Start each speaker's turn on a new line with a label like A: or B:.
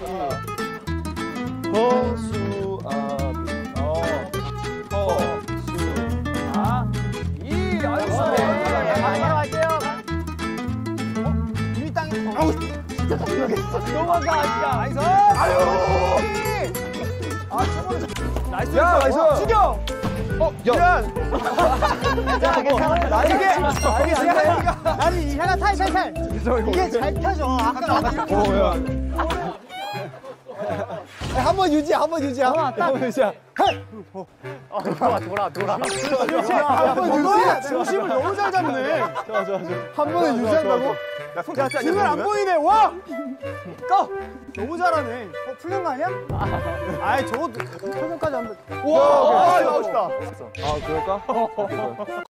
A: 넘어가 진짜. 나이스.
B: 아유.
A: 나이스.
B: 야, 나이스.
A: 죽여.
B: 야.
A: 자, 괜찮아. 아니, 혈관 탈. 이게 잘 타죠. 아까 한번 유지. 한번 유지. 한번 유지. 돌아. 한번 유지. 중심을 너무 잘 잡네. 좋아. 한 번에 유지한다고?
B: 손
A: 야, 등을 안 보이네. 와! 꺼! 너무 잘하네. 풀린 거 아니야? 아이, 저것도 표정까지 한 번.
B: 와,
A: 멋있다.
B: 아, 그럴까?